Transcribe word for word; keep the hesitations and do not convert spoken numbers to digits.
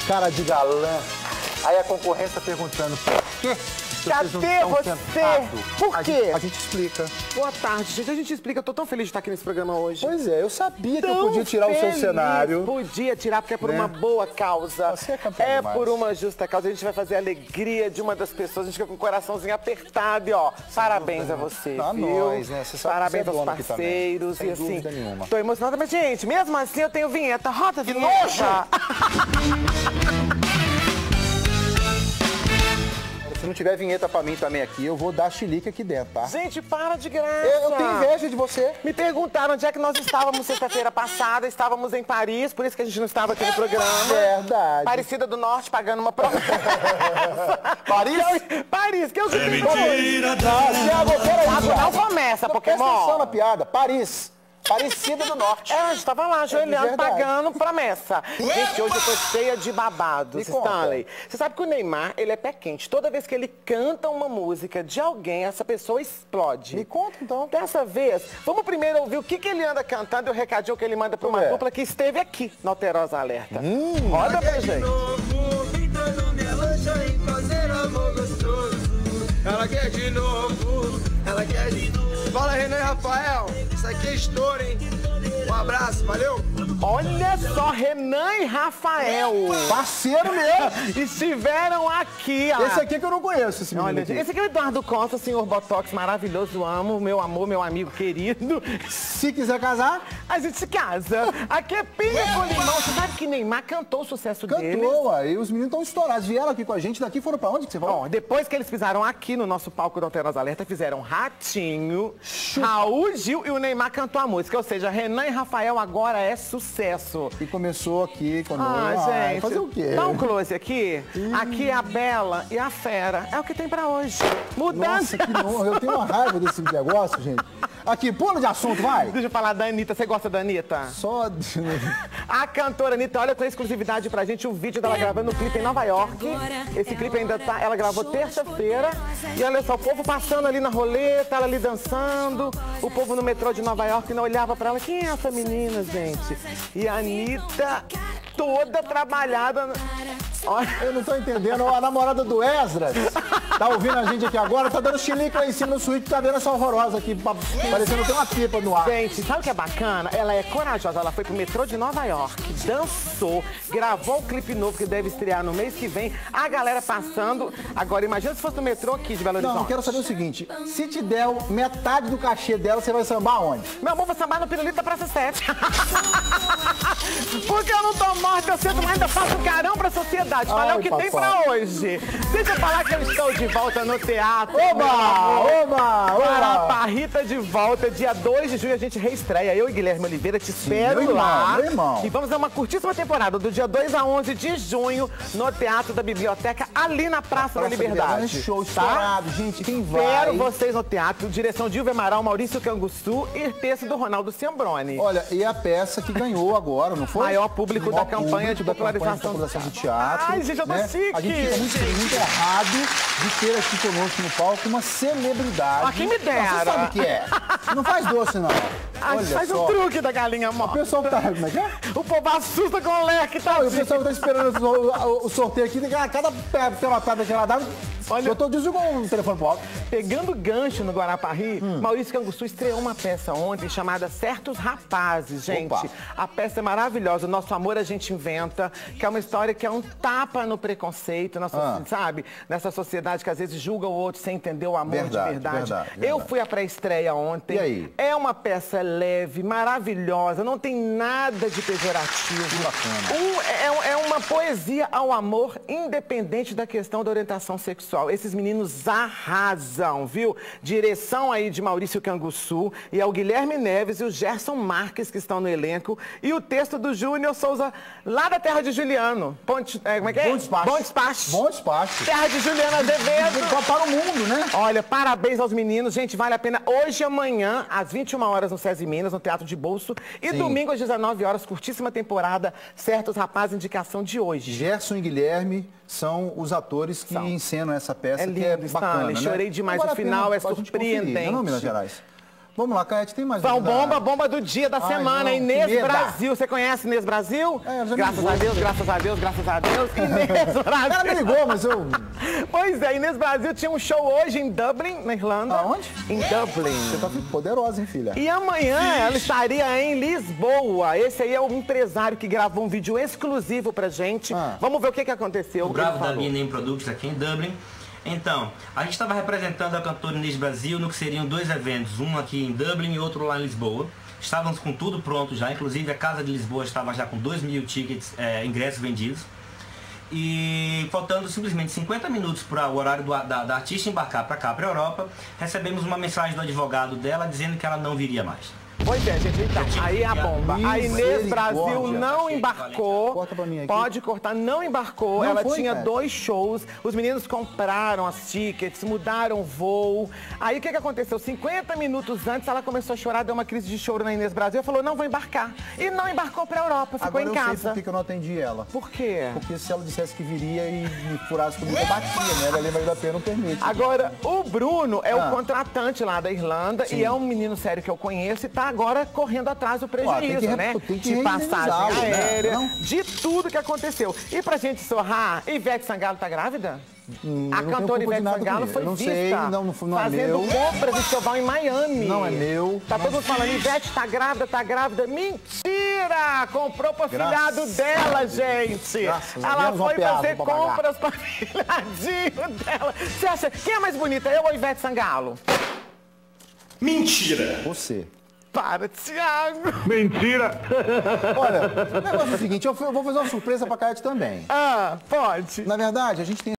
cara de galã. Aí a concorrência perguntando por quê? Cadê você? Por a quê? Gente, a gente explica. Boa tarde, gente. A gente explica. Eu tô tão feliz de estar aqui nesse programa hoje. Pois é, eu sabia que Tão eu podia tirar feliz. o seu cenário. Podia tirar, porque é por né? uma boa causa. Você é campeã É demais. por uma justa causa. A gente vai fazer a alegria de uma das pessoas. A gente fica com o coraçãozinho apertado e, ó, parabéns a você, A viu? nós, né? Você sabe Parabéns que você é aos dono aqui também. parceiros. Sem E assim, dúvida nenhuma. tô emocionada. Mas, gente, mesmo assim eu tenho vinheta. Roda a vinheta. nojo! Se não tiver vinheta pra mim também aqui, eu vou dar chilique aqui dentro, tá? Gente, para de graça. Eu, eu tenho inveja de você. Me perguntaram onde é que nós estávamos sexta-feira passada. Estávamos em Paris, por isso que a gente não estava aqui no programa. Verdade. Aparecida do Norte pagando uma promessa. Paris? Paris, que eu É mentira, Não, Thiago, peraí, Thiago, não Thiago. começa, Não, presta atenção Pokémon. na piada. Paris. Parecida do Norte. É, a gente tava lá, ajoelhando, verdade. pagando promessa. Gente, hoje eu tô cheia de babados, Me conta. Stanley. Você sabe que o Neymar, ele é pé quente. Toda vez que ele canta uma música de alguém, essa pessoa explode. Me conta, então. Dessa vez, vamos primeiro ouvir o que, que ele anda cantando e o recadinho que ele manda pra uma Ué. dupla que esteve aqui no Alterosa Alerta. Hum. Roda pra gente. Ela quer de novo, ela quer de novo. Fala, Renan e Rafael, isso aqui é estouro, hein? Um abraço, valeu? Olha só, Renan e Rafael Parceiro mesmo. estiveram aqui. ó. Esse aqui é que eu não conheço, esse menino Olha, aqui. esse aqui é o Eduardo Costa, senhor Botox maravilhoso, amo, meu amor, meu amigo querido. Se quiser casar, A gente se casa. Aqui é pinga com limão. Você sabe que Neymar cantou o sucesso dele? cantou, aí os meninos estão estourados. Vieram aqui com a gente, daqui foram pra onde que você falou? Bom, depois que eles fizeram aqui no nosso palco da Alterosa Alerta, fizeram Ratinho, Raul Gil e o Neymar cantou a música. Ou seja, Renan e Rafael agora é sucesso. E começou aqui conosco. Ah, Ai, gente. fazer o quê? Dá um close aqui. Aqui é a Bela e a Fera. É o que tem pra hoje. Mudança. Nossa, que nojo. Eu tenho uma raiva desse negócio, gente. Aqui, pula de assunto, vai. Deixa eu falar da Anitta. Você gosta da Anitta? Só... A cantora Anitta, olha com exclusividade pra gente o vídeo dela gravando o clipe em Nova York. Esse clipe ainda tá, ela gravou terça-feira. E olha só, o povo passando ali na roleta, ela ali dançando. O povo no metrô de Nova York não olhava pra ela. Quem é essa menina, gente? E a Anitta toda trabalhada. Olha. Eu não tô entendendo. A namorada do Esdras tá ouvindo a gente aqui agora, tá dando chilique lá em cima no suíte, tá vendo essa horrorosa aqui, parecendo ter uma pipa no ar. Gente, sabe o que é bacana? Ela é corajosa, ela foi pro metrô de Nova York, dançou, gravou o clipe novo que deve estrear no mês que vem, a galera passando. Agora, imagina se fosse no metrô aqui de Belo Horizonte. Não, eu quero saber o seguinte, se te der metade do cachê dela, você vai sambar onde? Meu amor, vou sambar no pirulito da Praça sete. Porque eu não tô morta, eu sinto, mas ainda faço um carão pra sociedade. Falei Ai, o que papai. tem pra hoje. Deixa eu falar que eu estou de volta no teatro. Oba! Oba! Oba! Parrita de volta, dia dois de junho a gente reestreia. Eu e Guilherme Oliveira te espero meu irmão, lá. meu irmão. E vamos dar uma curtíssima temporada do dia dois a onze de junho no Teatro da Biblioteca, ali na Praça, da Liberdade. Show tá? estourado, gente, quem vai? Espero vocês no teatro. Direção de Ilva Amaral, Maurício Canguçu e texto do Ronaldo Ciambroni. Olha, e a peça que ganhou agora, não foi? Maior público da campanha de da campanha popularização de popularização do teatro. Ai, gente, eu tô né? chique. A gente fica muito, muito honrado de ter aqui conosco no palco uma celebridade. Ah, quem me dera. Você sabe o que é? Não faz doce, não. Ai, Olha faz só. um truque da galinha O morta. pessoal que tá... Como é que é? O povo assusta com o leque, tá? Não, e o pessoal que tá esperando o, o- o sorteio aqui, cada, cada pelotada que ela dá, Olha- eu tô desligando o telefone pro alto. Pegando gancho no Guarapari, Hum. Maurício Canguçu estreou uma peça ontem chamada Certos Rapazes, gente. Opa. A peça é maravilhosa, Nosso Amor a Gente Inventa, que é uma história que é um tapa no preconceito, na so- Ah. sabe? Nessa sociedade que às vezes julga o outro sem entender o amor Verdade, de verdade. verdade, Eu verdade. fui à pré-estreia ontem. E aí? É uma peça leve, maravilhosa, não tem nada de pejorativo. Que bacana. Um- é, é uma poesia ao amor, independente da questão da orientação sexual. Esses meninos arrasam, viu? Direção aí de Maurício Canguçu, e é o Guilherme Neves e o Gerson Marques que estão no elenco, e o texto do Júnior Souza, lá da terra de Juliano. Ponte, é, como é que é? Bom despacho. Bom despacho. Bom despacho. Terra de Juliano Azevedo. Só para o mundo, né? Olha, parabéns aos meninos. Gente, vale a pena hoje e amanhã, às vinte e uma horas, no SESI Minas, no Teatro de Bolso. E Sim. domingo, às dezenove horas, curtíssima temporada, Certos Rapazes, indicação de hoje. Gerson e Guilherme são os atores que São. encenam essa peça, É que é lindo, bacana, Stanley. né? Chorei demais. Vale O a pena final é a gente conferir, surpreendente. Não, Minas Gerais? Vamos lá, Caete, tem mais São uma? bomba, bomba do dia, da Ai, semana. não, Inês que medo. Brasil. Você conhece Inês Brasil? É, eu já me graças ligou. a Deus, graças a Deus, graças a Deus. Inês Brasil. Ela me ligou, mas eu... Pois é, Inês Brasil tinha um show hoje em Dublin, na Irlanda. Aonde? Em Dublin. Você tá poderosa, hein, filha? E amanhã ela estaria em Lisboa. Esse aí é o empresário que gravou um vídeo exclusivo pra gente. Ah. Vamos ver o que, que aconteceu. O que ele Bravo da falou. B N M Products aqui em Dublin. Então, a gente estava representando a cantora Inês Brasil no que seriam dois eventos, um aqui em Dublin e outro lá em Lisboa. Estávamos com tudo pronto já, inclusive a Casa de Lisboa estava já com dois mil tickets, é, ingressos vendidos. E faltando simplesmente cinquenta minutos para o horário do, da, da artista embarcar para cá, para a Europa, recebemos uma mensagem do advogado dela dizendo que ela não viria mais. Pois é, gente, então, aí a bomba. A Inês Brasil Misericórdia. não embarcou. Corta pra mim aqui. Pode cortar, não embarcou. Não Ela foi, tinha cara. dois shows. Os meninos compraram as tickets, mudaram o voo. Aí o que, que aconteceu? cinquenta minutos antes ela começou a chorar, deu uma crise de choro na Inês Brasil e falou: não vou embarcar. E não embarcou pra Europa, ficou Agora em eu sei casa. por que que eu não atendi ela. Por quê? Porque se ela dissesse que viria e me furasse comigo, eu batia, né? A lei da pena não permite. Agora, o Bruno é Ah. o contratante lá da Irlanda e é um menino sério que eu conheço e tá agora correndo atrás do Ó, prejuízo, tem que re- né? tem que de passagem reorganizá-lo, né? aérea, Não? de tudo que aconteceu. E pra gente sorrar, Ivete Sangalo tá grávida? Hum, A eu não tenho cantora culpa de Ivete nada Sangalo com isso. foi Eu não vista sei, não, não, não é fazendo meu. compras de enxoval em Miami. Não é meu. Tá todo mundo falando, Ivete tá grávida, tá grávida. Mentira! Comprou pro Graças filhado dela, gente. Graças a Ela Deus, foi um pedaço fazer pra pagar. compras pra filhadinho dela. Você acha, quem é mais bonita, eu ou Ivete Sangalo? Você. Para, Thiago. Olha, o negócio é o seguinte, eu fui- eu vou fazer uma surpresa pra Caete também. Ah, pode. Na verdade, a gente tem